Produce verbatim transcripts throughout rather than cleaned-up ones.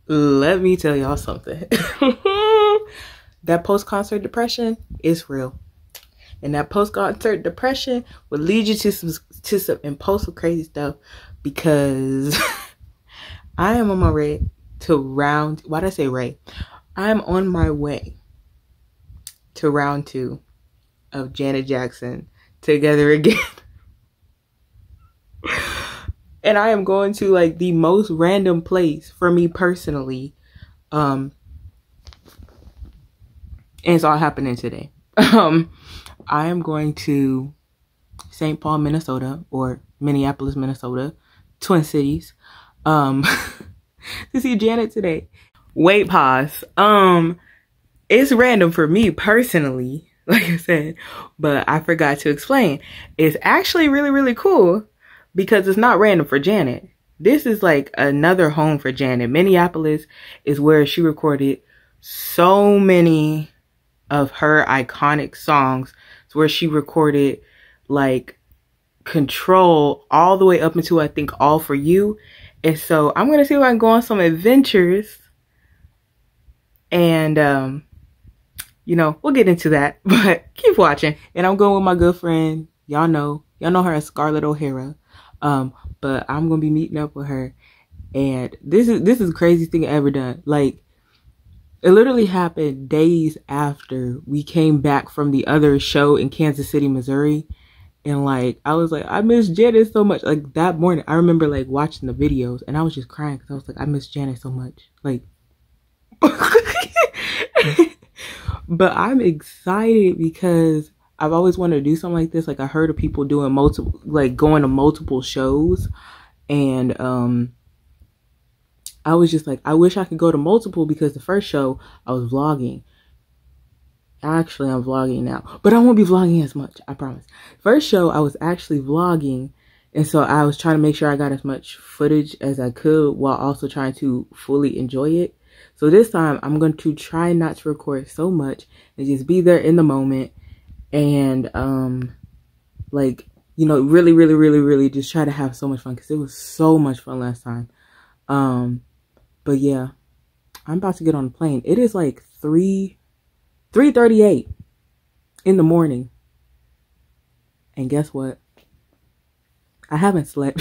Let me tell y'all something. That post-concert depression is real. And that post-concert depression will lead you to some, to some impulsive, crazy stuff. Because I am on my way to round... Why did I say Ray? I am on my way to round two of Janet Jackson Together Again. And I am going to like the most random place for me personally. Um, and it's all happening today. Um, I am going to Saint Paul, Minnesota, or Minneapolis, Minnesota, Twin Cities, um, to see Janet today. Wait, pause. Um, it's random for me personally, like I said, but I forgot to explain. It's actually really, really cool. Because it's not random for Janet. This is like another home for Janet. Minneapolis is where she recorded so many of her iconic songs. It's where she recorded like Control all the way up into, I think, All For You. And so I'm going to see if I can go on some adventures. And, um, you know, we'll get into that. But keep watching. And I'm going with my good friend. Y'all know. Y'all know her as Scarlett O'Hara. Um, but I'm gonna be meeting up with her, and this is this is the craziest thing I ever done. Like, it literally happened days after we came back from the other show in Kansas City, Missouri, and like I was like, I miss Janet so much. Like that morning, I remember like watching the videos, and I was just crying because I was like, I miss Janet so much. Like, but I'm excited because I've always wanted to do something like this. Like I heard of people doing multiple, like going to multiple shows. And um, I was just like, I wish I could go to multiple because the first show I was vlogging. Actually, I'm vlogging now, but I won't be vlogging as much. I promise. First show I was actually vlogging. And so I was trying to make sure I got as much footage as I could while also trying to fully enjoy it. So this time I'm going to try not to record so much and just be there in the moment. And, um, like, you know, really, really, really, really just try to have so much fun. Because it was so much fun last time. Um, but yeah, I'm about to get on the plane. It is like three, three thirty-eight in the morning. And guess what? I haven't slept.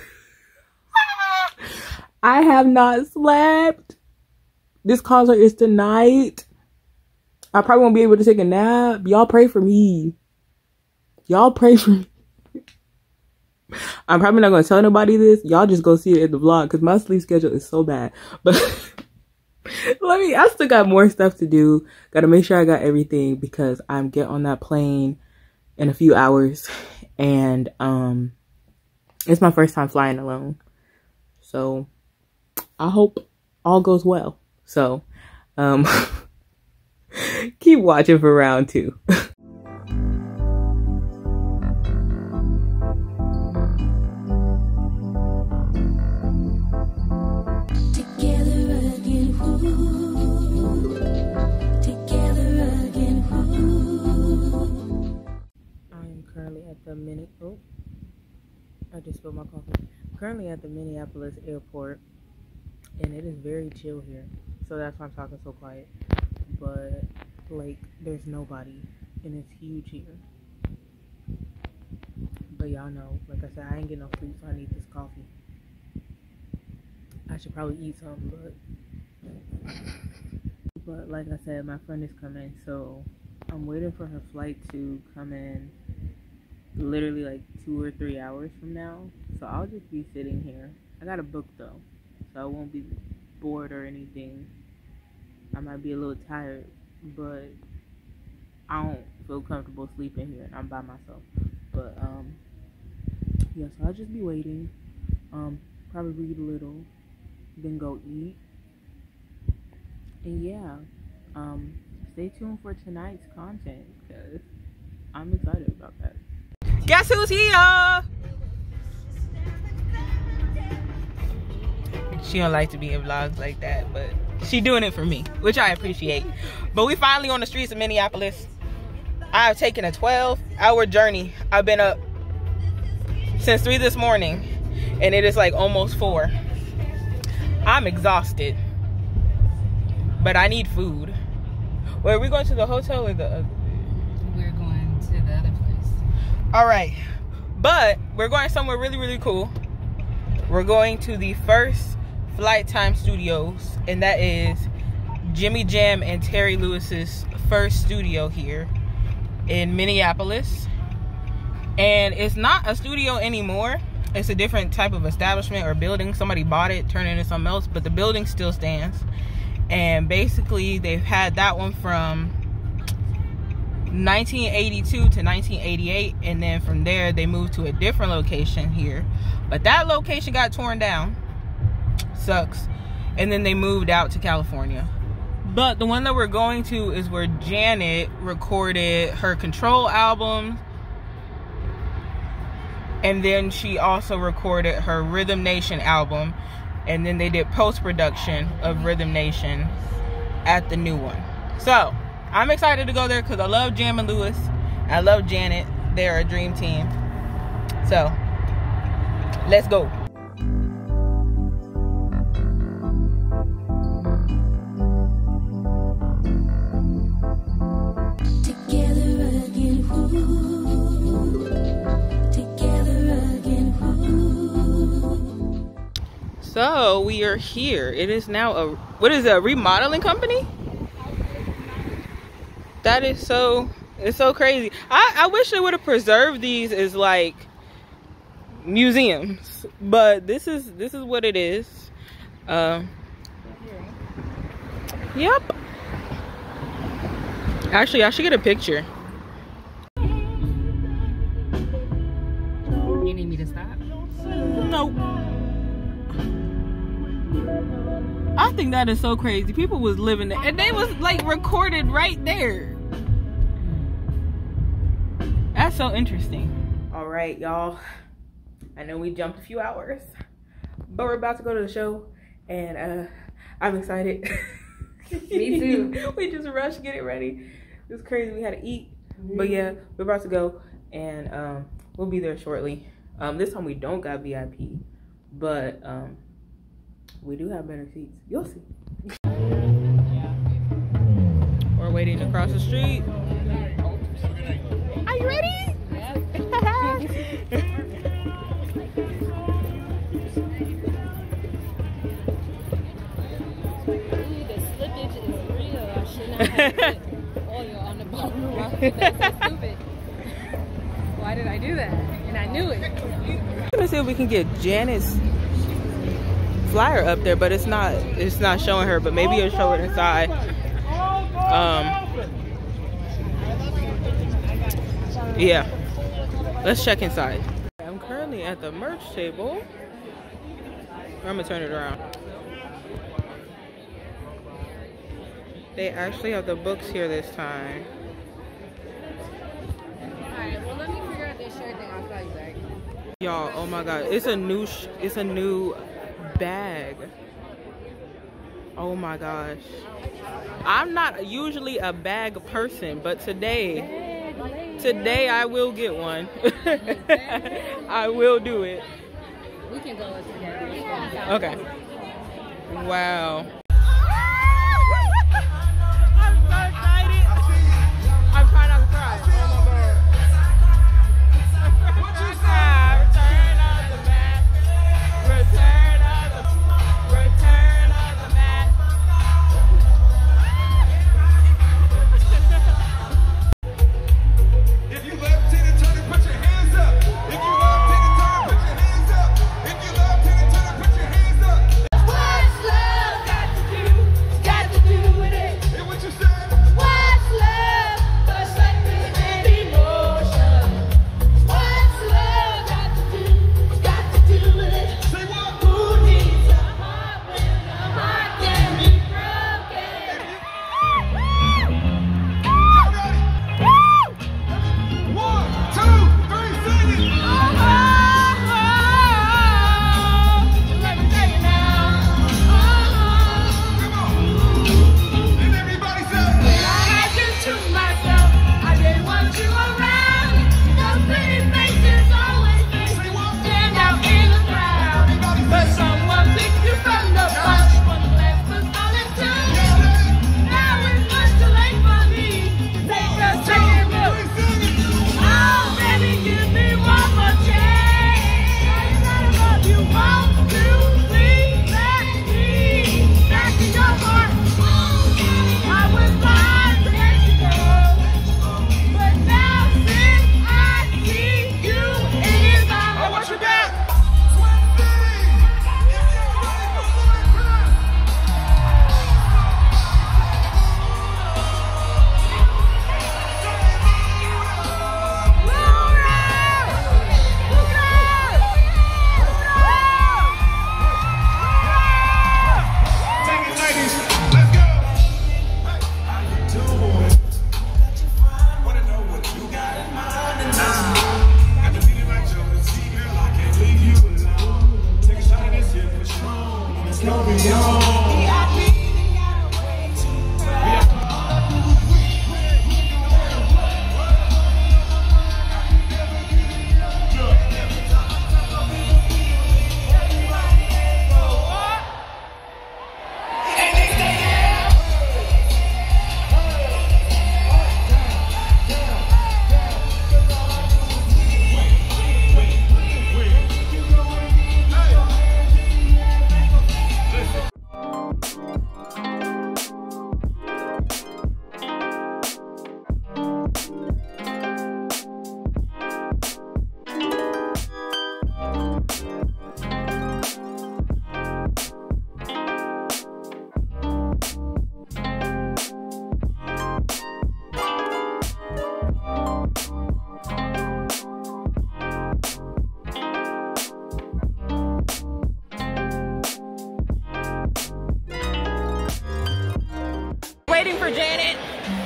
I have not slept. This concert is tonight. I probably won't be able to take a nap. Y'all pray for me. Y'all pray for me. I'm probably not going to tell nobody this. Y'all just go see it in the vlog because my sleep schedule is so bad. But let me, I still got more stuff to do. Got to make sure I got everything because I'm getting on that plane in a few hours. And um, it's my first time flying alone. So I hope all goes well. So, um... keep watching for round two. Together again, ooh. Together again, ooh. I am currently at the mini. Oh, I just spilled my coffee. I'm currently at the Minneapolis airport, and it is very chill here. So that's why I'm talking so quiet. But like there's nobody and it's huge here. But y'all know, like I said, I ain't getting no sleep, so I need this coffee. I should probably eat something, but but like I said, my friend is coming, so I'm waiting for her flight to come in literally like two or three hours from now. So I'll just be sitting here. I got a book though, so I won't be bored or anything. I might be a little tired, but I don't feel comfortable sleeping here and I'm by myself. But um yeah, so I'll just be waiting. Um probably read a little, then go eat. And yeah, um stay tuned for tonight's content because I'm excited about that. Guess who's here? She don't like to be in vlogs like that, but she doing it for me, which I appreciate. But we finally on the streets of Minneapolis. I have taken a twelve hour journey. I've been up since three this morning and it is like almost four. I'm exhausted. but I need food. Wait, are we going to the hotel or the other? We're going to the other place. All right, but we're going somewhere really, really cool. We're going to the first Flight Time Studios, and that is Jimmy Jam and Terry Lewis's first studio here in Minneapolis. And it's not a studio anymore. It's a different type of establishment or building. Somebody bought it, turned it into something else, but the building still stands. And basically, they've had that one from nineteen eighty-two to nineteen eighty-eight, and then from there, they moved to a different location here. But that location got torn down. Sucks. And then they moved out to California. But the one that we're going to is where Janet recorded her Control album. And then she also recorded her Rhythm Nation album. And then they did post-production of Rhythm Nation at the new one. So, I'm excited to go there because I love Jam and Lewis. I love Janet. They're a dream team. So, let's go. So we are here. It is now a, what is it, a remodeling company? That is so, it's so crazy. I, I wish they would have preserved these as like museums, but this is, this is what it is. Um, yep. Actually, I should get a picture. You need me to stop? Nope. I think that is so crazy. People was living there, and they was like recorded right there. That's so interesting. All right, y'all. I know we jumped a few hours, but we're about to go to the show, and uh, I'm excited. Me too. We just rushed, get it ready. It was crazy. We had to eat, mm-hmm. But yeah, we're about to go, and um, we'll be there shortly. Um, this time we don't got V I P, but um. we do have better seats. You'll see. We're waiting to cross the street. Are you ready? Yeah. Ooh, the slippage is real. I should not have put oil on the bottom of my feet. That's so stupid. Why did I do that? And I knew it. I'm gonna see if we can get Janet's flyer up there, but it's not it's not showing her, but maybe it'll show it inside. Um yeah, let's check inside. I'm currently at the merch table. I'm gonna turn it around. They actually have the books here this time. Alright, well let me figure out this shirt thing. I'll call you back. Y'all, oh my god, it's a new sh it's a new bag. Oh my gosh, I'm not usually a bag person, but today today I will get one. I will do it. We can go together. Okay. Wow. What's love got waiting for Janet.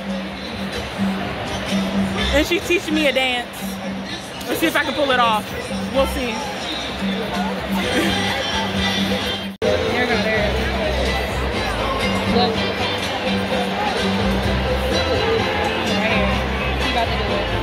And she's teaching me a dance. Let's see if I can pull it off. We'll see. There you go, there it is. Look. Right here. She's about to do it.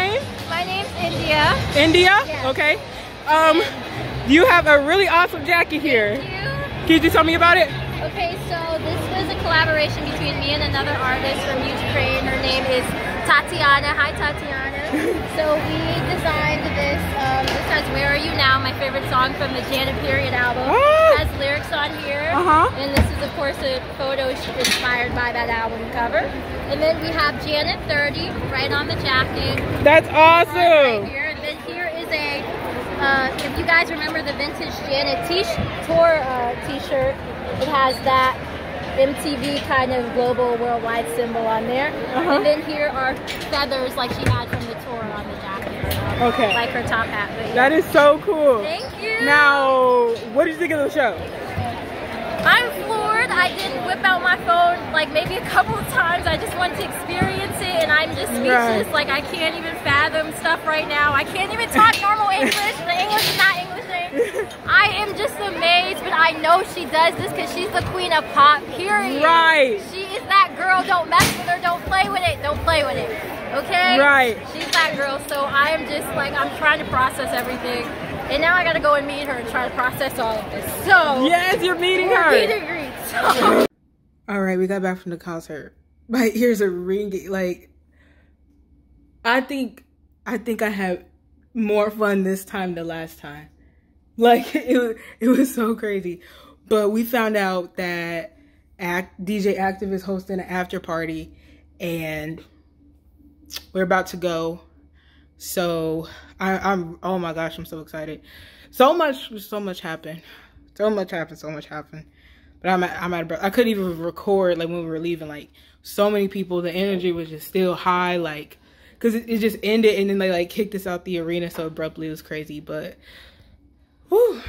name? My name's India. India? Yes. Okay. Um, you have a really awesome jacket here. Thank you. Can you just tell me about it? Okay, so this was a collaboration between me and another artist from Ukraine. Her name is Tatiana. Hi, Tatiana. So we designed this. Um, this has "Where Are You Now," my favorite song from the Janet Period album. Ah. It has lyrics on here. Uh-huh. And this is, of course, a photo inspired by that album cover. And then we have Janet thirty right on the jacket. That's Right awesome. here. And then here is a, uh, if you guys remember the vintage Janet t tour uh, t-shirt, it has that M T V kind of global worldwide symbol on there. Uh-huh. And then here are feathers like she had from the tour on the jacket. Okay. Like her top hat. But yeah. That is so cool. Thank you. Now, what did you think of the show? I'm floored. I didn't whip out my phone like maybe a couple of times. I just wanted to experience it, and I'm just speechless. Right. Like I can't even fathom stuff right now. I can't even talk normal English. The English is not Englishing. I am just amazed, but I know she does this because she's the queen of pop. Period. Right. She is that girl. Don't mess with her. Don't play with it. Don't play with it. Okay. Right. She's that girl. So I am just like I'm trying to process everything. And now I gotta go and meet her and try to process all of this. So Yes, you're meeting we're her. meet and greet. All right, we got back from the concert. But here's a ring. Like, I think, I think I had more fun this time than last time. Like, it was, it was so crazy. But we found out that Act, D J Active is hosting an after party, and we're about to go. So I, I'm, oh my gosh, I'm so excited. So much, so much happened. So much happened, so much happened. But I'm at, I'm at a breath. I couldn't even record like when we were leaving. Like so many people, the energy was just still high. Like, cause it, it just ended and then they like kicked us out the arena so abruptly. It was crazy, but whew.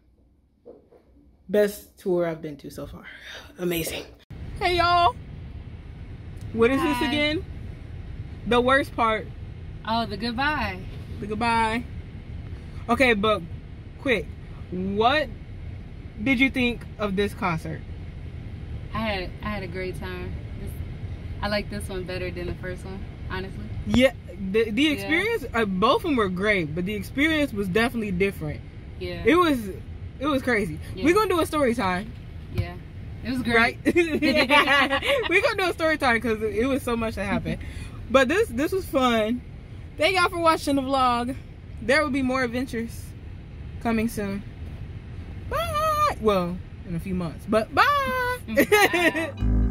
Best tour I've been to so far. Amazing. Hey y'all. What is this Hi. again? The worst part. Oh, the goodbye. The goodbye. Okay, but quick. What did you think of this concert? I had I had a great time. This, I like this one better than the first one, honestly. Yeah, the the experience. Uh, both of them were great, but the experience was definitely different. Yeah. It was, it was crazy. Yeah. We're gonna do a story time, Yeah. It was great. right? We're gonna do a story time because it was so much that happened. But this this was fun. Thank y'all for watching the vlog. There will be more adventures coming soon. Bye. Well, in a few months, but bye. Bye.